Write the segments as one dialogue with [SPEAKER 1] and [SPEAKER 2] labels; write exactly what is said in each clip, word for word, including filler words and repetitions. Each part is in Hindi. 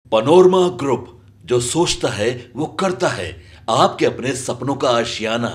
[SPEAKER 1] पनोरमा ग्रुप, जो सोचता है वो करता है। आपके अपने सपनों का आशियाना।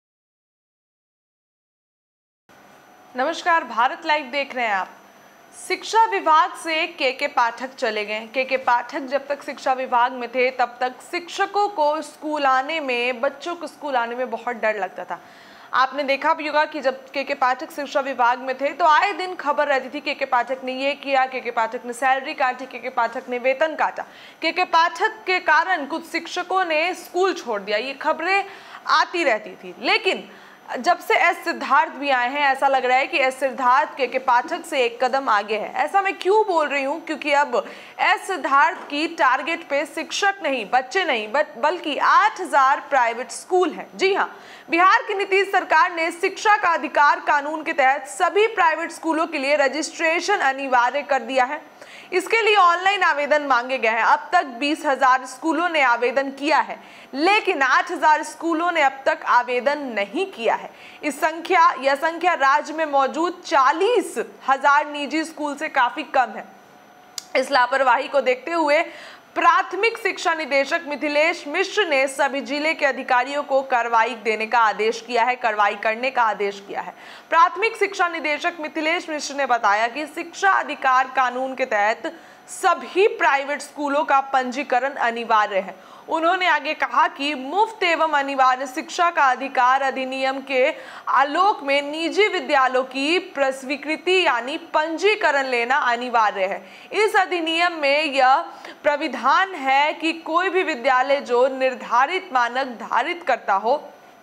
[SPEAKER 2] नमस्कार, भारत लाइव देख रहे हैं आप। शिक्षा विभाग से के के पाठक चले गए। के के पाठक जब तक शिक्षा विभाग में थे तब तक शिक्षकों को स्कूल आने में, बच्चों को स्कूल आने में बहुत डर लगता था। आपने देखा भी होगा कि जब के के पाठक शिक्षा विभाग में थे तो आए दिन खबर रहती थी, के के पाठक ने ये किया, के के पाठक ने सैलरी काटी, के के पाठक ने वेतन काटा, के के पाठक के कारण कुछ शिक्षकों ने स्कूल छोड़ दिया। ये खबरें आती रहती थी। लेकिन जब से एस सिद्धार्थ भी आए हैं, ऐसा लग रहा है कि एस सिद्धार्थ के के पाठक से एक कदम आगे है। ऐसा मैं क्यों बोल रही हूँ? क्योंकि अब एस सिद्धार्थ की टारगेट पे शिक्षक नहीं, बच्चे नहीं, बल्कि आठ हज़ार प्राइवेट स्कूल हैं। जी हाँ, बिहार की नीतीश सरकार ने शिक्षा का अधिकार कानून के तहत सभी प्राइवेट स्कूलों के लिए रजिस्ट्रेशन अनिवार्य कर दिया है। इसके लिए ऑनलाइन आवेदन मांगे गए हैं। अब तक बीस हजार स्कूलों ने आवेदन किया है, लेकिन आठ हज़ार स्कूलों ने अब तक आवेदन नहीं किया है। इस संख्या यह संख्या राज्य में मौजूद चालीस हजार निजी स्कूल से काफी कम है। इस लापरवाही को देखते हुए प्राथमिक शिक्षा निदेशक मिथिलेश मिश्र ने सभी जिले के अधिकारियों को कार्रवाई देने का आदेश किया है, कार्रवाई करने का आदेश किया है। प्राथमिक शिक्षा निदेशक मिथिलेश मिश्र ने बताया कि शिक्षा अधिकार कानून के तहत सभी प्राइवेट स्कूलों का पंजीकरण अनिवार्य है। उन्होंने आगे कहा कि मुफ्त एवं अनिवार्य शिक्षा का अधिकार अधिनियम के आलोक में निजी विद्यालयों की प्रस्वीकृति यानी पंजीकरण लेना अनिवार्य है। इस अधिनियम में यह प्राविधान है कि कोई भी विद्यालय जो निर्धारित मानक धारित करता हो,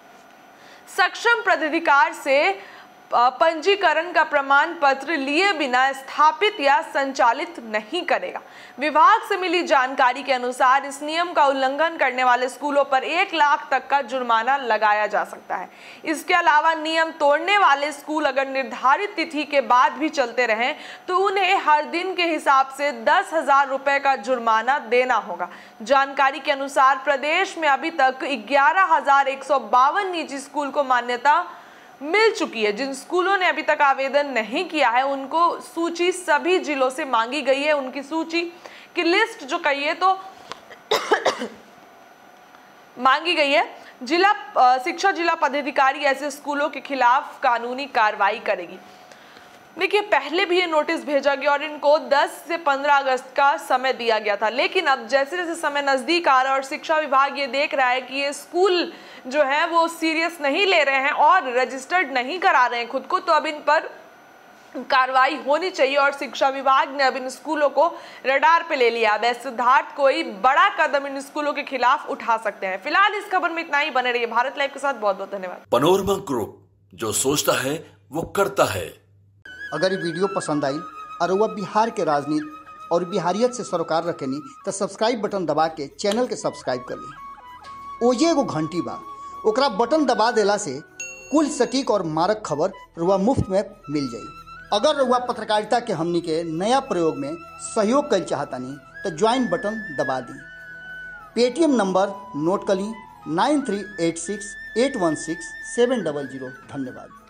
[SPEAKER 2] सक्षम प्राधिकार से पंजीकरण का प्रमाण पत्र लिए बिना स्थापित या संचालित नहीं करेगा। विभाग से मिली जानकारी के अनुसार इस नियम का उल्लंघन करने वाले स्कूलों पर एक लाख तक का जुर्माना लगाया जा सकता है। इसके अलावा नियम तोड़ने वाले स्कूल अगर निर्धारित तिथि के बाद भी चलते रहें तो उन्हें हर दिन के हिसाब से दस हजार रुपए का जुर्माना देना होगा। जानकारी के अनुसार प्रदेश में अभी तक ग्यारह हजार एक सौ बावन निजी स्कूल को मान्यता मिल चुकी है। जिन स्कूलों ने अभी तक आवेदन नहीं किया है उनको सूची सभी जिलों से मांगी गई है। उनकी सूची की लिस्ट जो कहिए तो मांगी गई है। जिला शिक्षा जिला पदाधिकारी ऐसे स्कूलों के खिलाफ कानूनी कार्रवाई करेगी। देखिए, पहले भी ये नोटिस भेजा गया और इनको दस से पंद्रह अगस्त का समय दिया गया था, लेकिन अब जैसे जैसे समय नजदीक आ रहा है और शिक्षा विभाग ये देख रहा है कि ये स्कूल जो है वो सीरियस नहीं ले रहे हैं और रजिस्टर्ड नहीं करा रहे हैं खुद को, तो अब इन पर कार्रवाई होनी चाहिए और शिक्षा विभाग ने अब इन स्कूलों को रडार पे ले लिया। अब सिद्धार्थ कोई बड़ा कदम इन स्कूलों के खिलाफ उठा सकते हैं। फिलहाल इस खबर में इतना ही। बने रहिए भारत लाइव के साथ। बहुत बहुत धन्यवाद।
[SPEAKER 1] पनोरमा ग्रुप, जो सोचता है वो करता है।
[SPEAKER 3] अगर ये वीडियो पसंद आई और वह बिहार के राजनीति और बिहारियत से सरोकार रखेनी तो सब्सक्राइब बटन दबा के चैनल के सब्सक्राइब कर ली। ओजे एगो घंटी बा, ओकरा बटन दबा देला से कुल सटीक और मारक खबर रुआ मुफ्त में मिल जाई। अगर रुआ पत्रकारिता के हमनी के नया प्रयोग में सहयोग कर चाहतानी तो ज्वाइन बटन दबा दी। पेटीएम नंबर नोट कर ली nine three eight six eight one six seven double zero. धन्यवाद।